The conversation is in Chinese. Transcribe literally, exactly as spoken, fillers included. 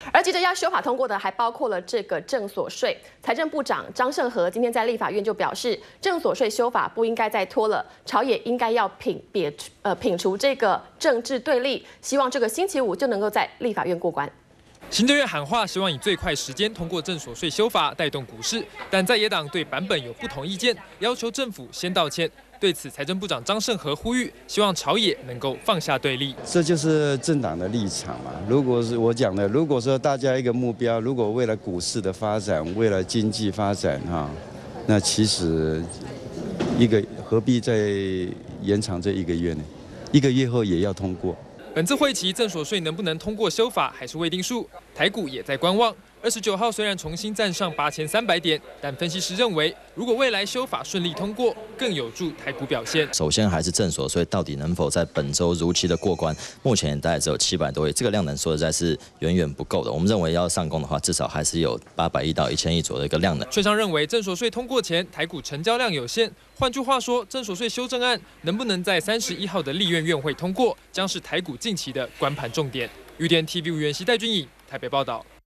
而急着要修法通过的，还包括了这个证所税。财政部长张盛和今天在立法院就表示，证所税修法不应该再拖了，朝野应该要摒别呃摒除这个政治对立，希望这个星期五就能够在立法院过关。 行政院喊话，希望以最快时间通过证所税修法，带动股市。但在野党对版本有不同意见，要求政府先道歉。对此，财政部长张盛和呼吁，希望朝野能够放下对立。 这就是政党的立场嘛。如果是我讲的，如果说大家一个目标，如果为了股市的发展，为了经济发展哈，那其实一个何必再延长这一个月呢？一个月后也要通过。 本次会期证所税能不能通过修法还是未定数，台股也在观望。二十九号虽然重新站上八千三百点，但分析师认为，如果未来修法顺利通过，更有助台股表现。 首先还是证所税到底能否在本周如期的过关？目前大概只有七百多亿，这个量能说实在是远远不够的。我们认为要上攻的话，至少还是有八百亿到一千亿左右的一个量能。 券商认为，证所税通过前，台股成交量有限。换句话说，证所税修正案能不能在三十一号的立院院会通过，将是台股近期的关盘重点。U D N T V 袁熙戴君颖台北报道。